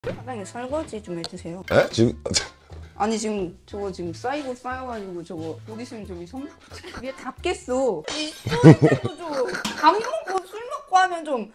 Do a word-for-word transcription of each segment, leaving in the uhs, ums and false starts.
사장님 설거지 좀 해주세요. 에? 지금 아니 지금 저거 지금 쌓이고 쌓여가지고 저거 곧 있으면 저기 성 위에 닿겠어. 이 소리도 좀밥 먹고 술 먹고 하면 좀.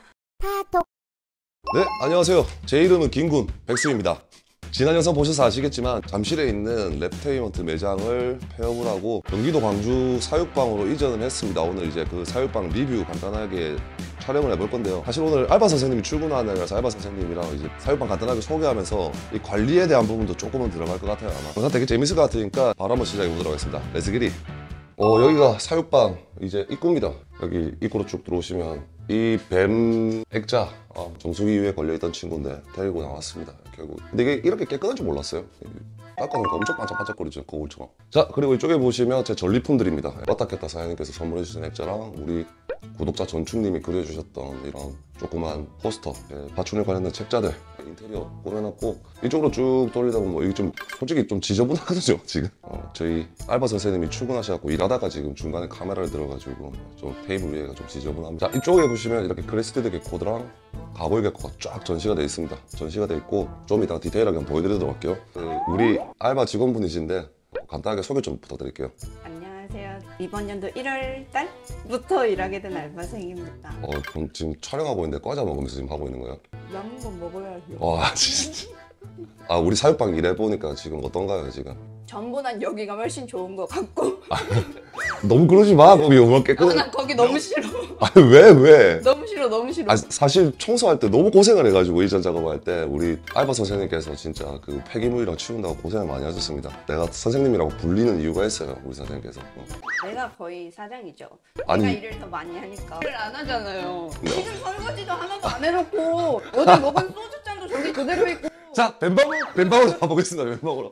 네, 안녕하세요. 제 이름은 김군 백수입니다. 지난 영상 보셔서 아시겠지만 잠실에 있는 랩테이먼트 매장을 폐업을 하고 경기도 광주 사육방으로 이전을 했습니다. 오늘 이제 그 사육방 리뷰 간단하게 촬영을 해볼 건데요. 사실 오늘 알바 선생님이 출근하는 날이라서 알바 선생님이랑 이제 사육방 간단하게 소개하면서 이 관리에 대한 부분도 조금은 들어갈 것 같아요. 아마 영상 되게 재밌을 것 같으니까 바로 한번 시작해 보도록 하겠습니다. 렛츠 기릿. 어, 여기가 사육방 이제 입구입니다. 여기 입구로 쭉 들어오시면 이 뱀 액자 어, 정수기 위에 걸려있던 친구인데 데리고 나왔습니다. 결국 근데 이게 이렇게 깨끗한 줄 몰랐어요. 닦아놓으니까 엄청 반짝반짝거리죠, 거울처럼. 자, 그리고 이쪽에 보시면 제 전리품들입니다. 왔다 갔다 사장님께서 선물해주신 액자랑 우리 구독자 전충님이 그려주셨던 이런 조그만 포스터, 예, 파충류 관련된 책자들, 인테리어 꾸며놨고 이쪽으로 쭉 돌리다 보면 뭐 이게 좀 솔직히 좀 지저분하거든요 지금. 어, 저희 알바 선생님이 출근하셔갖고 일하다가 지금 중간에 카메라를 들어가지고 좀 테이블 위에가 좀 지저분합니다. 자, 이쪽에 보시면 이렇게 크레스티드 개코드랑 가볼 개코가 쫙 전시가 돼 있습니다. 전시가 돼 있고 좀 이따 디테일하게 한번 보여드리도록 할게요. 그 우리 알바 직원분이신데 간단하게 소개 좀 부탁드릴게요. 안녕하세요. 이번 연도 일월 달부터 일하게 된 알바생입니다. 어, 그럼 지금 촬영하고 있는데 과자 먹으면서 지금 하고 있는 거예요? 남은 건 먹어야죠. 와, 진짜. 아, 우리 사육방 일해보니까 지금 어떤가요, 지금? 전보단 여기가 훨씬 좋은 것 같고. 너무 그러지 마, 거기 얼마나 깨끗해. 아, 난 거기 너무 싫어. 아니, 왜, 왜? 너무 싫어, 너무 싫어. 아, 사실 청소할 때 너무 고생을 해가지고 이전 작업할 때 우리 알바 선생님께서 진짜 그 폐기물이랑 치운다고 고생을 많이 하셨습니다. 내가 선생님이라고 불리는 이유가 있어요, 우리 선생님께서. 어. 내가 거의 사장이죠. 아니. 내가 일을 더 많이 하니까 일을 안 하잖아요. 네. 지금 설거지도 하나도 안 해놓고 어제 먹은 소주잔도 저기 그대로 있고. 자, 뱀방울, 뱀방울 가보겠습니다, 뱀방울로.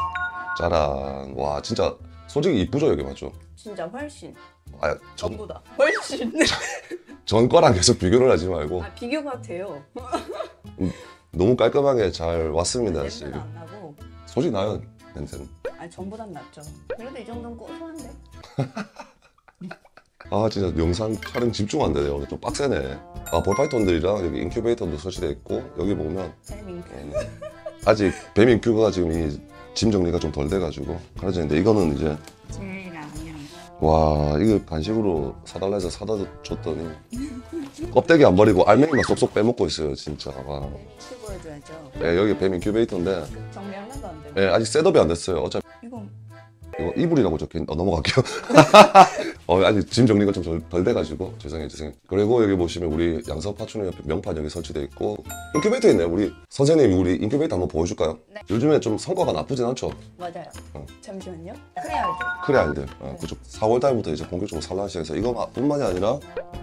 짜란. 와, 진짜 솔직히 이쁘죠, 여기 맞죠? 진짜 훨씬. 아, 전, 전보다 훨씬. 전 거랑 계속 비교를 하지 말고 아, 비교가 돼요. 너무 깔끔하게 잘 왔습니다, 냄새는 지금. 안 나고. 솔직히 나요, 냄새는. 아니 전보단 낫죠. 그래도 이 정도는 고소한데. 아, 진짜 영상 촬영 집중 안 되네요. 오늘 좀 빡세네. 아, 볼파이톤들이랑 여기 인큐베이터도 설치되어 있고 여기 보면 밍크. 아직 뱀 인큐가 지금 이 짐 정리가 좀 덜 돼가지고 가려져 있는데 이거는 이제 젤라면. 와, 이거 간식으로 사달라 해서 사다 줬더니 껍데기 안 버리고 알맹이만 쏙쏙 빼먹고 있어요, 진짜. 와. 치 보여줘야죠. 네, 여기 뱀 인큐베이터인데 정리 하나도 안 되네. 네, 아직 셋업이 안 됐어요. 어차피 이거 이거 이불이라고 적혀 있... 어, 넘어갈게요. 어, 아직 짐 정리가 좀 덜 돼가지고 죄송해요, 죄송해요. 그리고 여기 보시면 우리 양서 파충류 옆에 명판 여기 설치돼 있고 인큐베이터 있네요. 우리 선생님이 우리 인큐베이터 한번 보여줄까요? 네. 요즘에 좀 성과가 나쁘진 않죠? 맞아요. 어. 잠시만요. 그래야죠. 그래 안 돼. 어, 그쪽 사월 달부터 이제 본격적으로 산란을 시작해서 이거뿐만이 아니라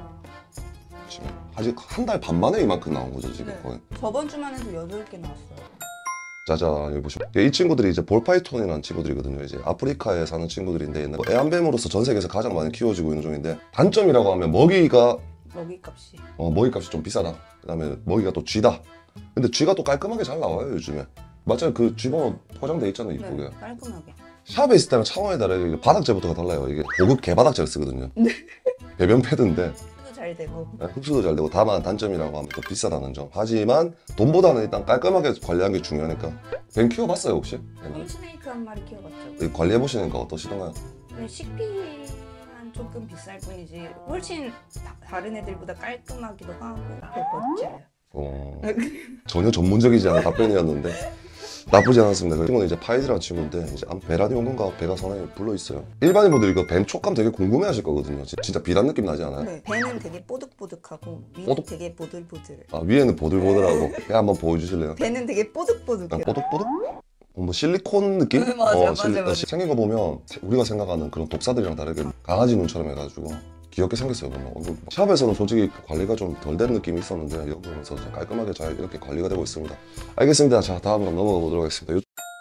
지금 아직 한 달 반 만에 이만큼 나온 거죠, 지금. 네. 거의. 저번 주만 해도 여덟 개 나왔어요. 짜잔, 여기 보시면 이 친구들이 이제 볼파이톤이라는 친구들이거든요. 이제 아프리카에 사는 친구들인데 뭐 애완뱀으로서 전 세계에서 가장 많이 키워지고 있는 종인데 단점이라고 하면 먹이가 먹이값이. 어, 먹이값이 좀 비싸다. 그다음에 먹이가 또 쥐다. 근데 쥐가 또 깔끔하게 잘 나와요, 요즘에. 맞아요, 그 쥐번호 포장돼 있잖아요, 이쁘게. 네, 깔끔하게. 샵에 있을 때랑 차원에 다르게 바닥재부터가 달라요. 이게 고급 개바닥재를 쓰거든요. 네. 배변 패드인데 흡수도 잘 되고. 흡수도 잘 되고 다만 단점이라고 하면 또 비싸다는 점. 하지만 돈보다는 일단 깔끔하게 관리하는 게 중요하니까. 뱀 키워봤어요, 혹시? 홈스네이크 한 마리 키워봤죠. 이 관리해보시니까 어떠시던가요? 근데 식비만 조금 비쌀 뿐이지 훨씬 다, 다른 애들보다 깔끔하기도 하고 더 멋져요. 어, 전혀 전문적이지 않은 답변이었는데 나쁘지 않았습니다. 그 친구는 이제 파이즈라는 친구인데 이제 베라니온군가 배가 상당히 불러있어요. 일반인 분들이 이거 뱀 촉감 되게 궁금해하실 거거든요. 진짜 비단 느낌 나지 않아요? 네. 배는 되게 뽀득뽀득하고 위는 뽀득? 되게 보들보들. 아, 위에는 보들보들하고 배 한번 보여주실래요? 배는 되게 뽀득뽀득해요. 약간 뽀득뽀득? 어, 뭐 실리콘 느낌? 네, 맞아, 어, 맞아, 맞아. 생긴 거 보면 우리가 생각하는 그런 독사들이랑 다르게 강아지 눈처럼 해가지고 귀엽게 생겼어요. 보면. 어, 샵에서는 솔직히 관리가 좀 덜 된 느낌이 있었는데 여기 보면서 깔끔하게 잘 이렇게 관리가 되고 있습니다. 알겠습니다. 자, 다음으로 넘어가 보도록 하겠습니다.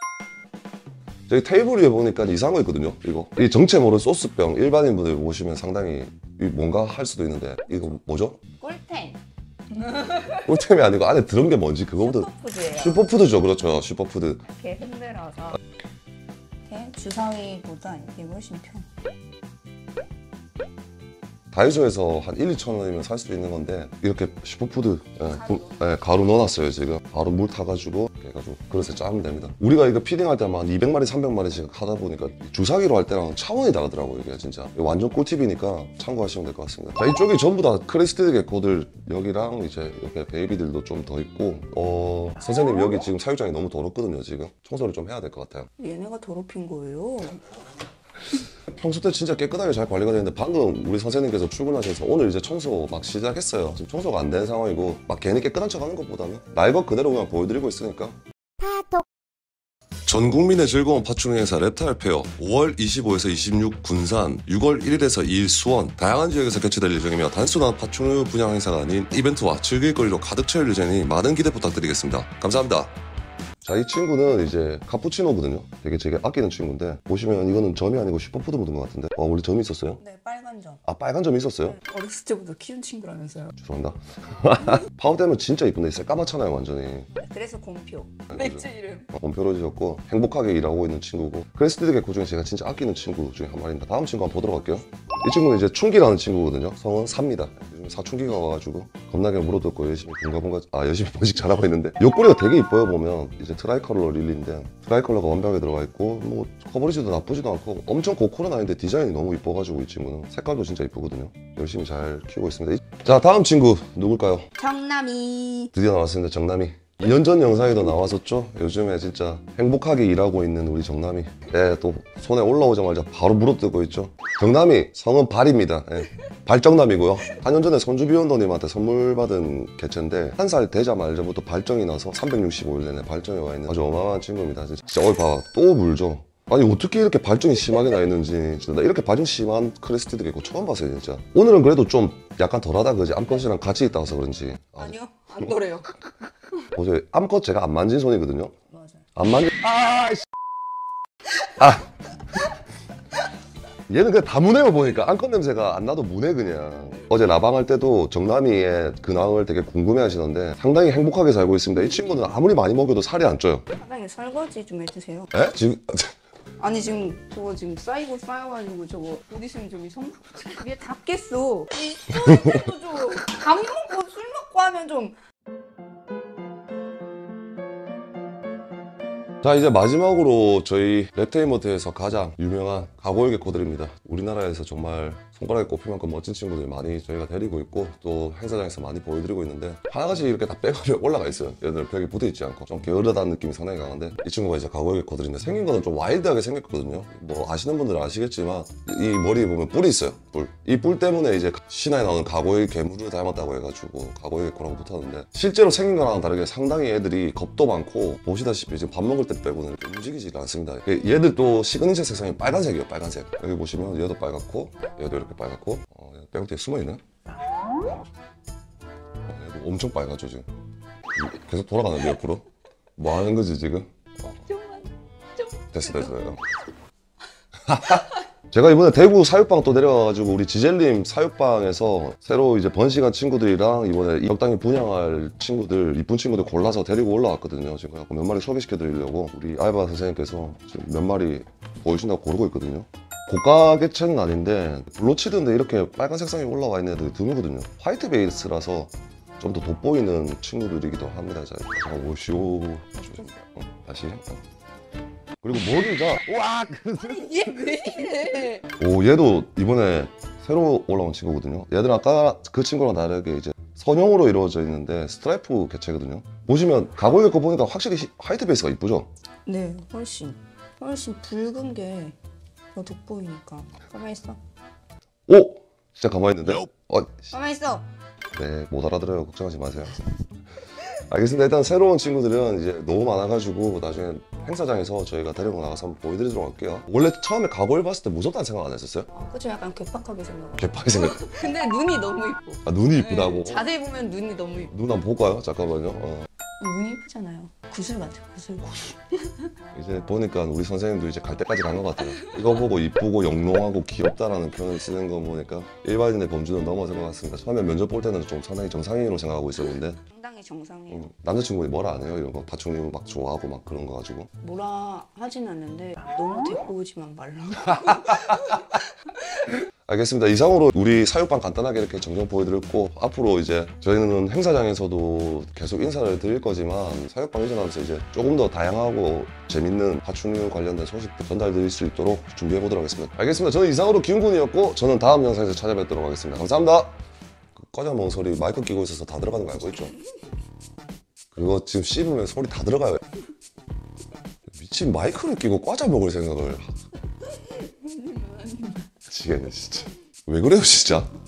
저기 테이블 위에 보니까 이상한 거 있거든요. 이거 이 정체 모르는 소스병 일반인 분들 보시면 상당히 뭔가 할 수도 있는데 이거 뭐죠? 꿀텐. 꿀템이 아니고 안에 들은 게 뭔지 그거보다 슈퍼푸드예요. 슈퍼푸드죠. 그렇죠, 슈퍼푸드. 이렇게 흔들어서 이렇게 주사위보다 이게 훨씬 편. 다이소에서 한 일, 이천 원이면 살 수도 있는 건데 이렇게 슈퍼푸드 예, 부, 예, 가루 넣어놨어요. 지금 바로 물 타가지고 해가지고 그릇에 짜면 됩니다. 우리가 이거 피딩할 때만 한 이백 마리, 삼백 마리씩 하다 보니까 주사기로 할 때랑 차원이 다르더라고요. 이게 진짜 완전 꿀팁이니까 참고하시면 될 것 같습니다. 자, 이쪽이 전부 다 크레스티드 개코들 여기랑 이제 이렇게 베이비들도 좀 더 있고 어 선생님 여기 지금 사육장이 너무 더럽거든요. 지금 청소를 좀 해야 될 것 같아요. 얘네가 더럽힌 거예요. 평소 때 진짜 깨끗하게 잘 관리가 되는데 방금 우리 선생님께서 출근하셔서 오늘 이제 청소 막 시작했어요. 지금 청소가 안 된 상황이고 막 괜히 깨끗한 척 하는 것보다는 날 것 그대로 그냥 보여드리고 있으니까. 전 국민의 즐거운 파충류 행사 reptile 페어 오월 이십오에서 이십육 군산, 유월 일일에서 이일 수원 다양한 지역에서 개최될 예정이며 단순한 파충류 분양 행사가 아닌 이벤트와 즐길거리로 가득 채울 예정이니 많은 기대 부탁드리겠습니다. 감사합니다. 자, 이 친구는 이제 카푸치노거든요. 되게 제가 아끼는 친구인데 보시면 이거는 점이 아니고 슈퍼푸드 묻은 것 같은데 어, 원래 점이 있었어요? 네, 빨간 점. 아, 빨간 점이 있었어요? 네, 어렸을 때부터 키운 친구라면서요. 죄송합니다. 파워되면 진짜 이쁜데 새까맣잖아요 완전히. 네, 그래서 곰표. 맥주 이름. 곰표로 지었고 행복하게 일하고 있는 친구고 크레스티드 개코 중에 제가 진짜 아끼는 친구 중에 한 마리입니다. 다음 친구 한번 보도록 할게요. 이 친구는 이제 충기라는 친구거든요. 성은 삽니다. 요즘 사춘기가 와가지고 겁나게 물어뜯고 열심히 bun가bun가 아 열심히 번식 잘하고 있는데 옆구리가 되게 이뻐요. 보면 이제 트라이컬러 릴리인데 트라이컬러가 완벽하게 들어가 있고 뭐 커버리지도 나쁘지도 않고 엄청 고퀄은 아닌데 디자인이 너무 이뻐가지고 이 친구는 색깔도 진짜 이쁘거든요. 열심히 잘 키우고 있습니다. 자, 다음 친구 누굴까요? 정남이. 드디어 나왔습니다. 정남이. 이 년 전 영상에도 나왔었죠. 요즘에 진짜 행복하게 일하고 있는 우리 정남이. 네, 또 손에 올라오자마자 바로 물어뜯고 있죠. 정남이 성은 발입니다. 네. 발정남이고요. 사 년 전에 손주비원더님한테 선물 받은 개체인데 한 살 되자마자부터 발정이 나서 삼백육십오 일 내내 발정이 와 있는 아주 어마어마한 친구입니다. 진짜, 진짜 어이 봐, 또 물죠. 아니 어떻게 이렇게 발정이 심하게 나 있는지 진짜 나 이렇게 발정 심한 크레스티드 개코 처음 봤어요 진짜. 오늘은 그래도 좀 약간 덜하다 그지? 암컷이랑 같이 있다 와서 그런지. 아니요, 안 그래요. 보세요. 암컷 제가 안 만진 손이거든요. 맞아요. 안 만진. 아, 씨. 아. 얘는 그냥 다 무내요 보니까 암컷 냄새가 안 나도 무내 그냥. 어제 라방 할 때도 정남이의 근황을 되게 궁금해 하시던데 상당히 행복하게 살고 있습니다. 이 친구는 아무리 많이 먹여도 살이 안 쪄요. 사장님 설거지 좀 해주세요. 에? 지금 아니 지금 저거 지금 쌓이고 쌓여가지고 저거 곧 있으면 저기 성 위에 닿겠어. 이 술 때도 좀밥 먹고 술 먹고 하면 좀. 자, 이제 마지막으로 저희 랩테이머트에서 가장 유명한 가고일 개코들입니다. 우리나라에서 정말 손가락에 꼽힐 만큼 멋진 친구들 많이 저희가 데리고 있고 또 행사장에서 많이 보여드리고 있는데 하나같이 이렇게 다 백업이 올라가 있어요. 얘들 벽에 붙어있지 않고 좀 게으르다는 느낌이 상당히 강한데 이 친구가 이제 가고일 개코들인데 생긴 거는 좀 와일드하게 생겼거든요. 뭐 아시는 분들은 아시겠지만 이 머리에 보면 뿔이 있어요. 뿔. 이 뿔 때문에 이제 신화에 나오는 가고일 괴물을 닮았다고 해가지고 가고일 개코라고 붙었는데 실제로 생긴 거랑 다르게 상당히 애들이 겁도 많고 보시다시피 지금 밥 먹을 때 빼고는 움직이지 않습니다. 얘들 또 시그니처 색상이 빨간색이에요. 빨간색. 여기 보시면 얘도 빨갛고 얘도 이렇게 빨갛고 어, 빼고 뒤에 숨어있네. 어, 얘도 엄청 빨갛죠 지금. 계속 돌아가는데 옆으로. 뭐 하는 거지 지금? 어. 좀만 좀. 됐어 됐어. 됐어. 제가 이번에 대구 사육방 또 내려가가지고 우리 지젤님 사육방에서 새로 이제 번식한 친구들이랑 이번에 적당히 분양할 친구들 이쁜 친구들 골라서 데리고 올라왔거든요. 지금 몇 마리 소개시켜 드리려고 우리 알바 선생님께서 지금 몇 마리 보여주신다고 고르고 있거든요. 고가 개체는 아닌데 블로치드인데 이렇게 빨간 색상이 올라와 있는 애들이 드물거든요. 화이트 베이스라서 좀 더 돋보이는 친구들이기도 합니다. 자, 잠깐 오시오. 어, 다시. 어. 그리고 머리가 와. 얘 왜 이래? 오, 얘도 이번에 새로 올라온 친구거든요. 얘들 아까 그 친구랑 다르게 이제 선형으로 이루어져 있는데 스트라이프 개체거든요. 보시면 가고일 거 보니까 확실히 화이트 베이스가 이쁘죠? 네, 훨씬 훨씬 붉은 게 더 돋보이니까. 가만히 있어. 오! 진짜 가만히 있는데? 어, 가만히 있어. 네, 못 알아들어요. 걱정하지 마세요. 알겠습니다. 일단 새로운 친구들은 이제 너무 많아가지고 나중에 행사장에서 저희가 데리고 나가서 한번 보여드리도록 할게요. 원래 처음에 가고일 봤을 때 무섭다는 생각 안 했었어요? 아, 그쵸, 약간 괴팍하게 생겨. 개파게 생겼. 근데 눈이 너무 이뻐. 아, 눈이 이쁘다고? 네, 자세히 보면 눈이 너무 이뻐. 눈 한번 볼까요? 잠깐만요. 어. 눈이 이쁘잖아요. 구슬 같아, 구슬. 이제 보니까 우리 선생님도 이제 갈 때까지 간 것 같아요. 이거 보고 이쁘고 영롱하고 귀엽다라는 표현을 쓰는 거 보니까 일반인의 범주는 넘어선 것 같습니다. 처음에 면접 볼 때는 좀 상당히 정상인으로 생각하고 있었는데 상당히 정상이에요. 음, 남자친구분이 뭐라 안 해요? 이런 거 파충류 막 좋아하고 막 그런 거 가지고. 뭐라 하진 않는데 너무 데리고 오지만 말라고. 알겠습니다. 이상으로 우리 사육방 간단하게 이렇게 정정 보여드렸고, 앞으로 이제 저희는 행사장에서도 계속 인사를 드릴 거지만 사육방 이전하면서 이제 조금 더 다양하고 재밌는 파충류 관련된 소식도 전달 드릴 수 있도록 준비해 보도록 하겠습니다. 알겠습니다. 저는 이상으로 김군이었고, 저는 다음 영상에서 찾아뵙도록 하겠습니다. 감사합니다. 그 꺼져먹은 소리 마이크 끼고 있어서 다 들어가는 거 알고 있죠? 그거 지금 씹으면 소리 다 들어가요. 미친, 마이크를 끼고 과자 먹을 생각을. 미치겠네 진짜. 왜 그래요 진짜?